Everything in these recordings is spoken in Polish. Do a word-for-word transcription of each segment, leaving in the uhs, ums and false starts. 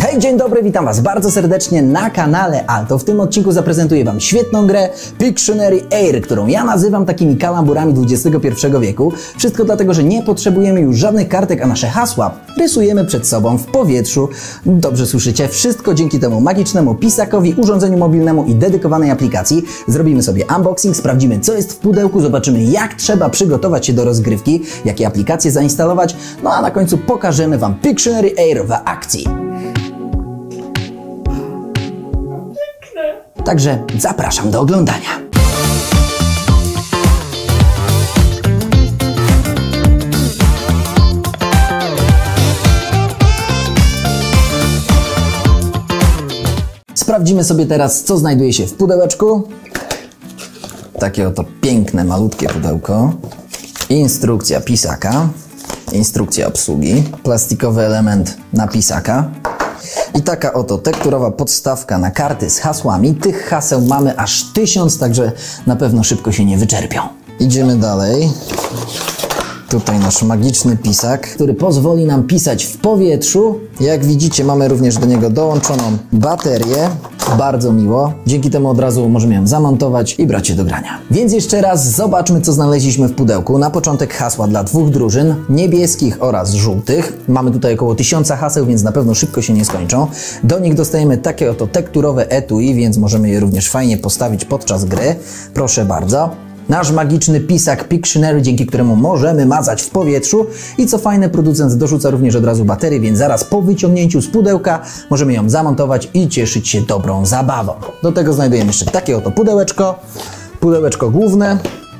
Hej, dzień dobry, witam Was bardzo serdecznie na kanale Alto. W tym odcinku zaprezentuję Wam świetną grę Pictionary Air, którą ja nazywam takimi kalamburami dwudziestego pierwszego wieku. Wszystko dlatego, że nie potrzebujemy już żadnych kartek, a nasze hasła rysujemy przed sobą w powietrzu. Dobrze słyszycie, wszystko dzięki temu magicznemu pisakowi, urządzeniu mobilnemu i dedykowanej aplikacji. Zrobimy sobie unboxing, sprawdzimy, co jest w pudełku, zobaczymy, jak trzeba przygotować się do rozgrywki, jakie aplikacje zainstalować, no a na końcu pokażemy Wam Pictionary Air w akcji. Także zapraszam do oglądania. Sprawdzimy sobie teraz, co znajduje się w pudełeczku. Takie oto piękne, malutkie pudełko. Instrukcja pisaka. Instrukcja obsługi. Plastikowy element na pisaka. I taka oto tekturowa podstawka na karty z hasłami. Tych haseł mamy aż tysiąc, także na pewno szybko się nie wyczerpią. Idziemy dalej. Tutaj nasz magiczny pisak, który pozwoli nam pisać w powietrzu. Jak widzicie, mamy również do niego dołączoną baterię. Bardzo miło. Dzięki temu od razu możemy ją zamontować i brać się do grania. Więc jeszcze raz zobaczmy, co znaleźliśmy w pudełku. Na początek hasła dla dwóch drużyn, niebieskich oraz żółtych. Mamy tutaj około tysiąca haseł, więc na pewno szybko się nie skończą. Do nich dostajemy takie oto tekturowe etui, więc możemy je również fajnie postawić podczas gry. Proszę bardzo. Nasz magiczny pisak Pictionary, dzięki któremu możemy mazać w powietrzu i co fajne, producent dorzuca również od razu baterię, więc zaraz po wyciągnięciu z pudełka możemy ją zamontować i cieszyć się dobrą zabawą. Do tego znajdujemy jeszcze takie oto pudełeczko, pudełeczko główne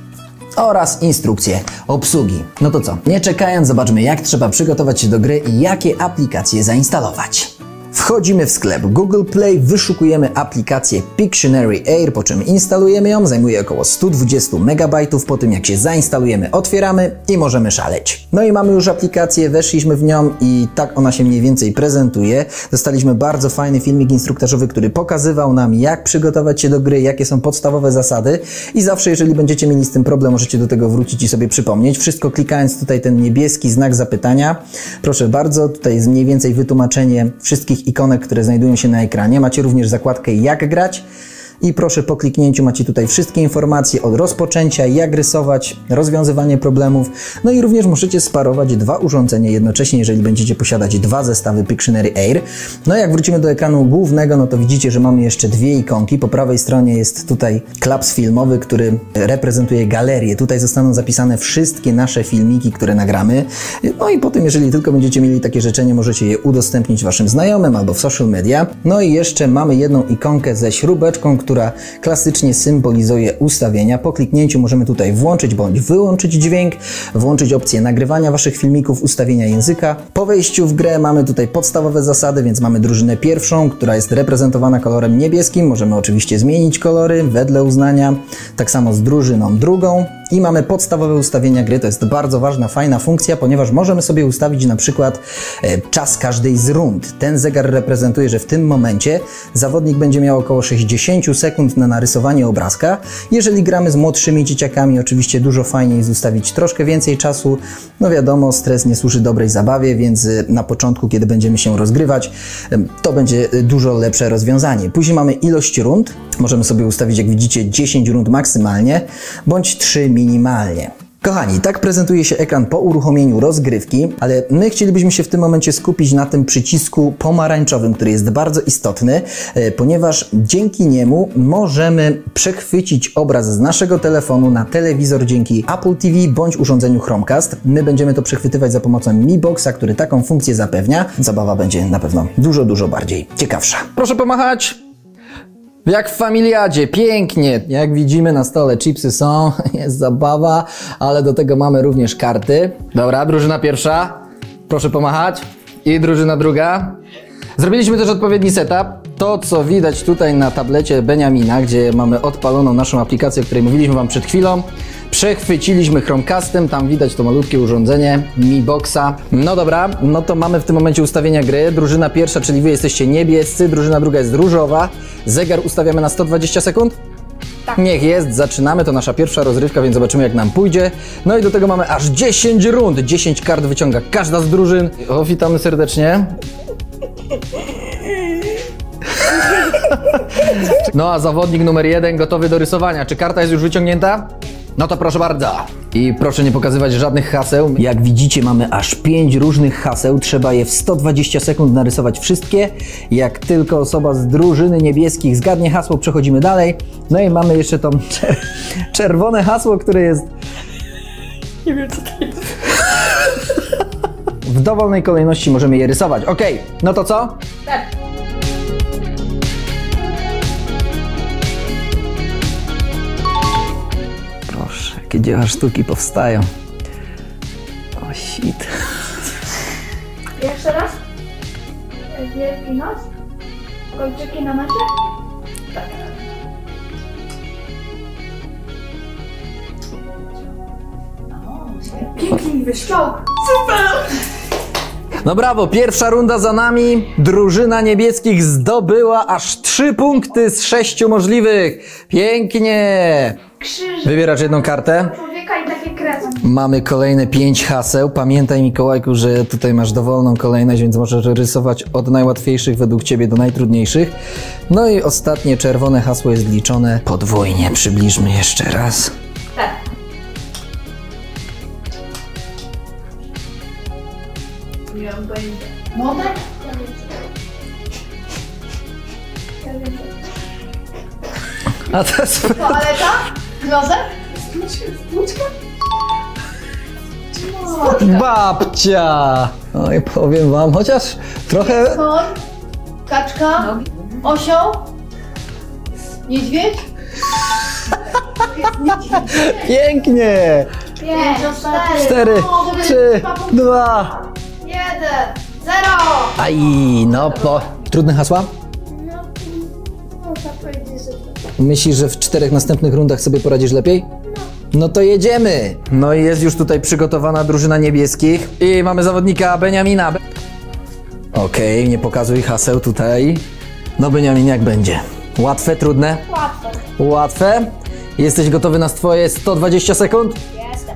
oraz instrukcję obsługi. No to co, nie czekając, zobaczmy, jak trzeba przygotować się do gry i jakie aplikacje zainstalować. Wchodzimy w sklep Google Play, wyszukujemy aplikację Pictionary Air, po czym instalujemy ją, zajmuje około sto dwadzieścia megabajtów, po tym jak się zainstalujemy, otwieramy i możemy szaleć. No i mamy już aplikację, weszliśmy w nią i tak ona się mniej więcej prezentuje. Dostaliśmy bardzo fajny filmik instruktażowy, który pokazywał nam, jak przygotować się do gry, jakie są podstawowe zasady i zawsze, jeżeli będziecie mieli z tym problem, możecie do tego wrócić i sobie przypomnieć. Wszystko klikając tutaj ten niebieski znak zapytania. Proszę bardzo, tutaj jest mniej więcej wytłumaczenie wszystkich ikonek, które znajdują się na ekranie. Macie również zakładkę jak grać i proszę, po kliknięciu macie tutaj wszystkie informacje od rozpoczęcia, jak rysować, rozwiązywanie problemów, no i również możecie sparować dwa urządzenia jednocześnie, jeżeli będziecie posiadać dwa zestawy Pictionary Air. No jak wrócimy do ekranu głównego, no to widzicie, że mamy jeszcze dwie ikonki. Po prawej stronie jest tutaj klaps filmowy, który reprezentuje galerię. Tutaj zostaną zapisane wszystkie nasze filmiki, które nagramy. No i potem, jeżeli tylko będziecie mieli takie życzenie, możecie je udostępnić Waszym znajomym albo w social media. No i jeszcze mamy jedną ikonkę ze śrubeczką, która klasycznie symbolizuje ustawienia. Po kliknięciu możemy tutaj włączyć bądź wyłączyć dźwięk, włączyć opcję nagrywania Waszych filmików, ustawienia języka. Po wejściu w grę mamy tutaj podstawowe zasady, więc mamy drużynę pierwszą, która jest reprezentowana kolorem niebieskim. Możemy oczywiście zmienić kolory wedle uznania. Tak samo z drużyną drugą. I mamy podstawowe ustawienia gry. To jest bardzo ważna, fajna funkcja, ponieważ możemy sobie ustawić na przykład e, czas każdej z rund. Ten zegar reprezentuje, że w tym momencie zawodnik będzie miał około sześćdziesiąt sekund na narysowanie obrazka. Jeżeli gramy z młodszymi dzieciakami, oczywiście dużo fajniej jest ustawić troszkę więcej czasu. No wiadomo, stres nie służy dobrej zabawie, więc na początku, kiedy będziemy się rozgrywać, to będzie dużo lepsze rozwiązanie. Później mamy ilość rund. Możemy sobie ustawić, jak widzicie, dziesięć rund maksymalnie, bądź trzy minimalnie. Kochani, tak prezentuje się ekran po uruchomieniu rozgrywki, ale my chcielibyśmy się w tym momencie skupić na tym przycisku pomarańczowym, który jest bardzo istotny, ponieważ dzięki niemu możemy przechwycić obraz z naszego telefonu na telewizor dzięki Apple T V bądź urządzeniu Chromecast. My będziemy to przechwytywać za pomocą Mi Boxa, który taką funkcję zapewnia. Zabawa będzie na pewno dużo, dużo bardziej ciekawsza. Proszę pomachać! Jak w familiadzie, pięknie. Jak widzimy, na stole chipsy są, jest zabawa, ale do tego mamy również karty. Dobra, drużyna pierwsza, proszę pomachać. I drużyna druga. Zrobiliśmy też odpowiedni setup. To, co widać tutaj na tablecie Beniamina, gdzie mamy odpaloną naszą aplikację, o której mówiliśmy Wam przed chwilą. Przechwyciliśmy Chromecastem, tam widać to malutkie urządzenie Mi Boxa. No dobra, no to mamy w tym momencie ustawienia gry. Drużyna pierwsza, czyli Wy jesteście niebiescy, drużyna druga jest różowa. Zegar ustawiamy na sto dwadzieścia sekund. Tak. Niech jest, zaczynamy, to nasza pierwsza rozrywka, więc zobaczymy, jak nam pójdzie. No i do tego mamy aż dziesięć rund, dziesięć kart wyciąga każda z drużyn. O, witamy serdecznie. No a zawodnik numer jeden gotowy do rysowania. Czy karta jest już wyciągnięta? No to proszę bardzo. I proszę nie pokazywać żadnych haseł. Jak widzicie, mamy aż pięć różnych haseł. Trzeba je w sto dwadzieścia sekund narysować wszystkie. Jak tylko osoba z drużyny niebieskich zgadnie hasło, przechodzimy dalej. No i mamy jeszcze to czer czerwone hasło, które jest... Nie wiem, co to jest. W dowolnej kolejności możemy je rysować. Ok, no to co? Tak. Proszę, jakie dzieła sztuki powstają. O shit. Jeszcze raz? Wielki nos? Kolczyki na nosie? Tak. Piękny wyszczałk. Super! No brawo, pierwsza runda za nami. Drużyna niebieskich zdobyła aż trzy punkty z sześciu możliwych. Pięknie. Krzyż Wybierasz jedną kartę. człowieka i takie kresy. Mamy kolejne pięć haseł. Pamiętaj, Mikołajku, że tutaj masz dowolną kolejność, więc możesz rysować od najłatwiejszych według Ciebie do najtrudniejszych. No i ostatnie czerwone hasło jest liczone podwójnie. Przybliżmy jeszcze raz. Tak. Nie mam pojęcia. Model? A teraz... Toaleta? Klozet? Stłuczka? Babcia! Oj, powiem wam, chociaż trochę... Koń? Kaczka? Osioł? Niedźwiedź? Pięknie! Pięć, cztery, Cztery, trzy, dwa... jeden, zero! Aj, no po... Trudne hasła? No, można powiedzieć, że to. Myślisz, że w czterech następnych rundach sobie poradzisz lepiej? No to jedziemy! No i jest już tutaj przygotowana drużyna niebieskich i mamy zawodnika Beniamina. Okej, okay, nie pokazuj haseł tutaj. No Beniamin, jak będzie? Łatwe, trudne? Łatwe. Łatwe? Jesteś gotowy na swoje sto dwadzieścia sekund? Jestem.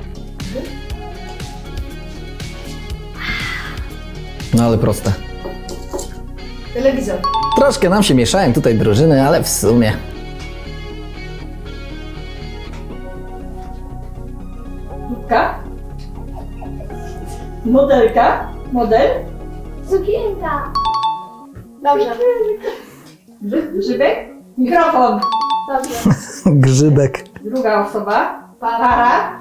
No ale proste. Telewizor. Troszkę nam się mieszają tutaj drużyny, ale w sumie... Kubka. Modelka. Model. Sukienka. Dobrze. Grzyb, grzybek. Mikrofon. Dobrze. Grzybek. Druga osoba. Para. Para.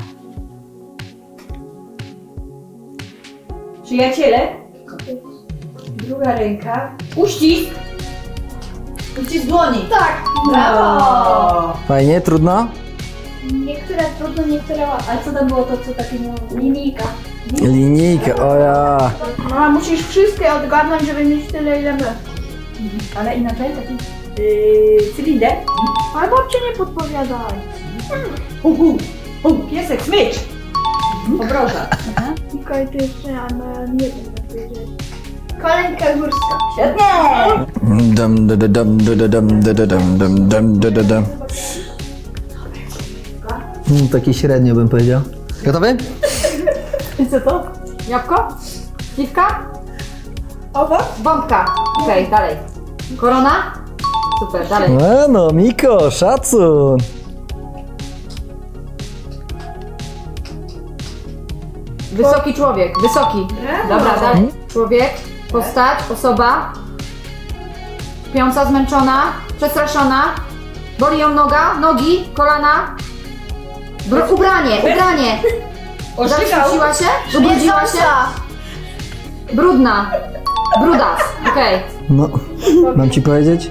Przyjaciele. Druga ręka. Uścisk. Uścisk dłoni. Tak. Brawo. Fajnie, trudno? Niektóre trudne, niektóre łatwe. A co tam było to, co takie miało? Linijka. Linijka, o ja. Mama, musisz wszystkie odgadnąć, żeby mieć tyle, ile my. Ale inaczej taki yy, cylinder. Ale babcie nie podpowiadaj. Uhu. U, piesek, smycz. Obroża. Mikołaj, ty jeszcze, ale nie wiem, jak powiedzieć. Kolejka górska. Świetnie. Dum, dum, dum, dum, dum, dum, dum, dum, dum, dum. Hmm, taki średnio bym powiedział. Gotowy? I co to? Jabłko? Śliwka? Owoc? Bombka. Okej, okay, dalej. Korona? Super, dalej. No, no, Miko, szacun. Wysoki człowiek, wysoki. Dobra, dalej. Człowiek, postać, osoba. Śpiąca, zmęczona, przestraszona. Boli ją noga, nogi, kolana. Br- ubranie, ubranie. Zaświeciła się? Ubrudziła się? Brudna. Brudas, okej. Okay. No, mam ci powiedzieć?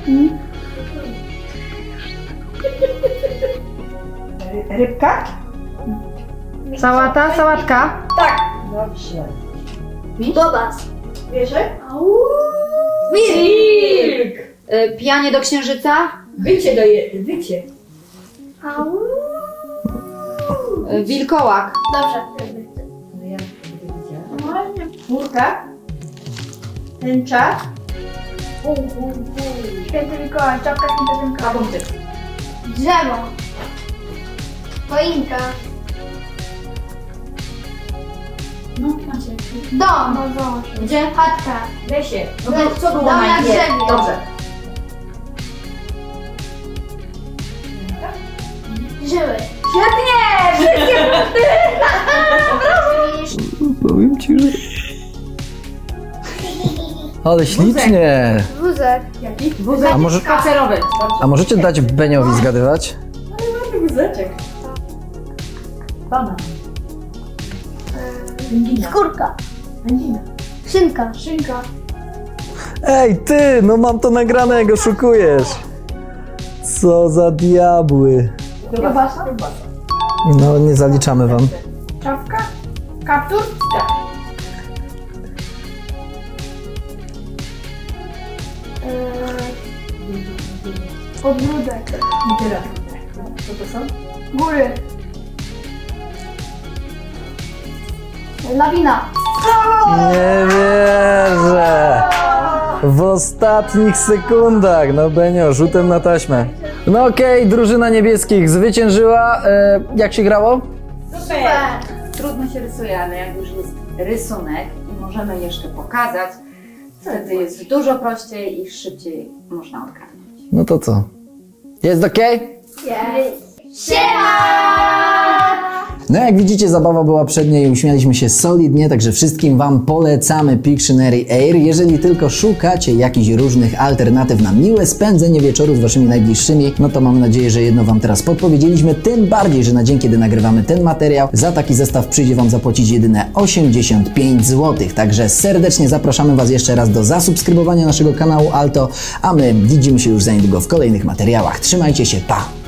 Rybka? Sałata, sałatka. Tak. Dobrze. Bobas. Wierzę? Wilk. Y, Pijanie do księżyca? Wycie do je... wycie. Au. Y, Wilkołak. Dobrze. Murka? Tęcza? Święty Mikołaj, czapka świętego Mikołaja. Punkty. Drzewo. Choinka. No, macie. Dom. No, dom. Gdzie? Chatka. Lesie. No Le- to co było dom na najpierw? drzewie. Dobrze. Żyły. Świetnie! Wszystkie punkty! Powiem ci, że... Ale ślicznie! Wózek. Jaki? Wózek A może- spacerowy. A możecie dać Beniowi zgadywać? Wózeczek. Banan. Wędzina. Skórka. Wędzina. Szynka. Szynka. Ej, ty! No mam to nagrane, jak oszukujesz! Co za diabły! Kiełbasa. No, nie zaliczamy wam. Czapka. Kaptur. Tak. Podbródek. Literatura. Co to są? Góry. Lawina. Nie wierzę! W ostatnich sekundach! No Benio, rzutem na taśmę. No okej, drużyna niebieskich zwyciężyła. E, jak się grało? Super! Trudno się rysuje, ale jak już jest rysunek i możemy jeszcze pokazać, wtedy jest dużo prościej i szybciej można odgadnąć. No to co? Jest okej? Siema! No jak widzicie, zabawa była przednia i uśmialiśmy się solidnie, także wszystkim wam polecamy Pictionary Air. Jeżeli tylko szukacie jakichś różnych alternatyw na miłe spędzenie wieczoru z waszymi najbliższymi, no to mam nadzieję, że jedno wam teraz podpowiedzieliśmy, tym bardziej, że na dzień, kiedy nagrywamy ten materiał, za taki zestaw przyjdzie wam zapłacić jedyne osiemdziesiąt pięć złotych. Także serdecznie zapraszamy was jeszcze raz do zasubskrybowania naszego kanału Alto, a my widzimy się już za niedługo w kolejnych materiałach. Trzymajcie się, pa!